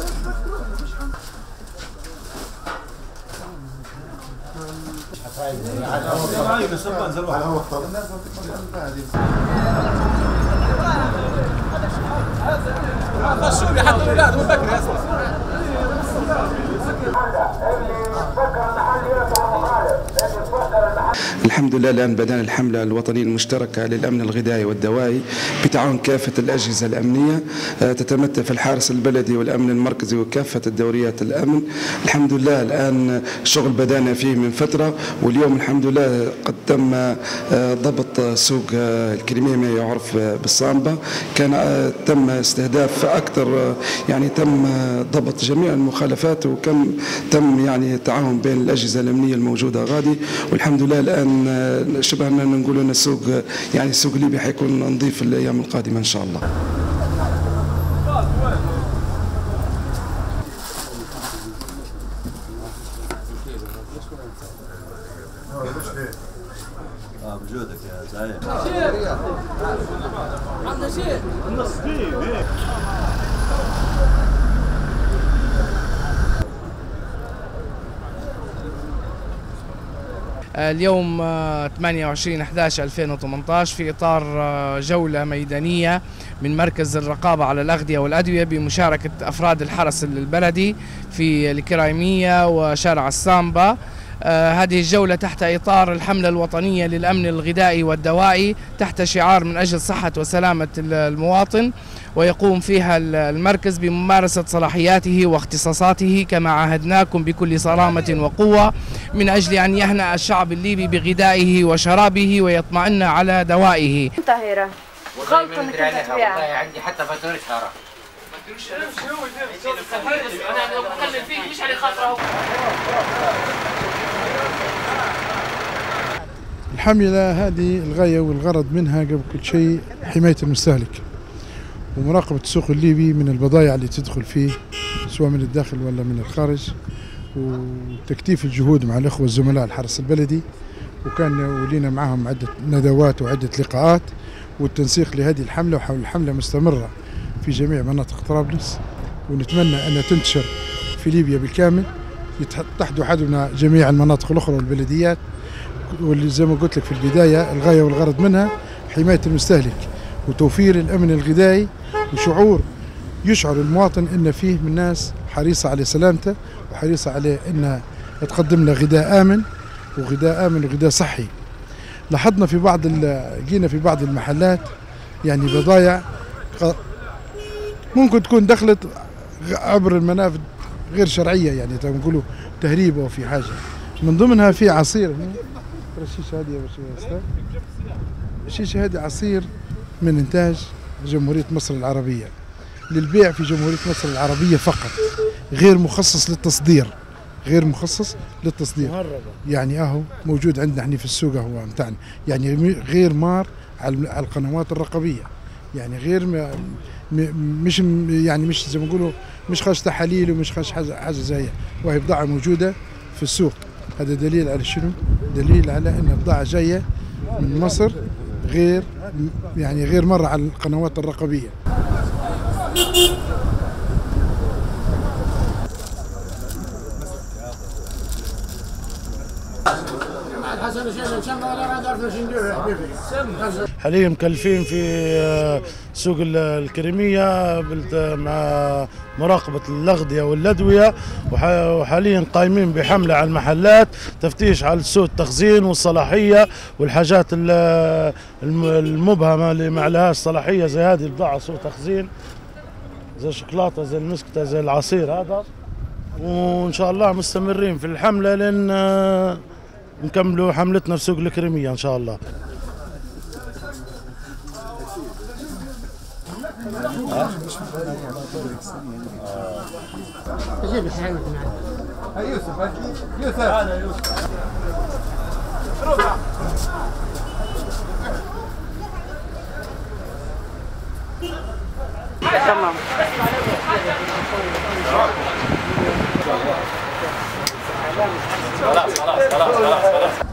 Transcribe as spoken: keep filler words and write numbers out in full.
خشوا لي حتى الاولاد من بكري يا الحمد لله الآن بدأنا الحملة الوطنية المشتركة للأمن الغذائي والدوائي بتعاون كافة الأجهزة الأمنية، تتمثل في الحارس البلدي والأمن المركزي وكافة الدوريات الأمن. الحمد لله الآن الشغل بدأنا فيه من فترة، واليوم الحمد لله قد تم ضبط سوق الكريمية ما يعرف بالصامبة. كان تم استهداف أكثر، يعني تم ضبط جميع المخالفات، وكم تم يعني تعاون بين الأجهزة الأمنية الموجودة غادي. والحمد لله الآن شبه أننا نقول أن السوق يعني السوق الليبي حيكون نظيف في الأيام القادمة إن شاء الله. بجودك يا زعيم. اليوم ثمانية وعشرين أحد عشر ألفين وثمانية عشر في إطار جولة ميدانية من مركز الرقابة على الأغذية والأدوية بمشاركة أفراد الحرس البلدي في الكرايمية وشارع السامبا. آه هذه الجولة تحت إطار الحملة الوطنية للأمن الغذائي والدوائي تحت شعار من أجل صحة وسلامة المواطن، ويقوم فيها المركز بممارسة صلاحياته واختصاصاته كما عاهدناكم بكل صرامة وقوة من أجل أن يهنأ الشعب الليبي بغذائه وشرابه ويطمئن على دوائه. طاهرة غلطة انك عندي حتى فاتورة شهرة. ما تديروش انا بكلم فيك مش على خاطره. الحملة هذه الغاية والغرض منها قبل كل شيء حماية المستهلك ومراقبة السوق الليبي من البضائع اللي تدخل فيه سواء من الداخل ولا من الخارج، وتكثيف الجهود مع الأخوة الزملاء الحرس البلدي، وكان ولينا معهم عدة ندوات وعدة لقاءات، والتنسيق لهذه الحملة. وحول الحملة مستمرة في جميع مناطق طرابلس، ونتمنى أن تنتشر في ليبيا بالكامل، تحدو حدنا جميع المناطق الأخرى والبلديات. واللي زي ما قلت لك في البداية الغاية والغرض منها حماية المستهلك وتوفير الأمن الغذائي، وشعور يشعر المواطن أن فيه من ناس حريصة على سلامته وحريصة عليه أنها تقدم له غذاء آمن وغذاء آمن وغذاء صحي. لاحظنا في بعض لقينا في بعض المحلات يعني بضائع ممكن تكون دخلت عبر المنافذ غير شرعية، يعني نقولوا تهريب أو في حاجة. من ضمنها في عصير هنا، الشيشة هذه يا أستاذ، الشيشة هذه عصير من إنتاج جمهورية مصر العربية للبيع في جمهورية مصر العربية فقط، غير مخصص للتصدير، غير مخصص للتصدير. يعني اهو موجود عندنا احنا في السوق هو متاعنا، يعني غير مار على القنوات الرقابية، يعني غير م... مش يعني مش زي ما نقولوا مش خاش تحاليل ومش خاش حاجة حاجة زي، وهي بضاعة موجودة في السوق. هذا دليل على شنو؟ دليل على ان بضاعة جاية من مصر غير يعني غير مرة على القنوات الرقابية. حاليا مكلفين في سوق الكريمية مع مراقبة الأغذية والأدوية، وحاليا قايمين بحملة على المحلات تفتيش على سوء التخزين والصلاحية والحاجات المبهمة اللي ما لهاش صلاحية زي هذه البضاعة سوء تخزين، زي الشوكولاتة زي المسكتة زي العصير هذا. وإن شاء الله مستمرين في الحملة لأن نكملوا حملتنا في سوق الكريمية إن شاء الله. جيب الحيوانات معك. يوسف يوسف هذا يوسف. تمام. خلاص خلاص خلاص خلاص.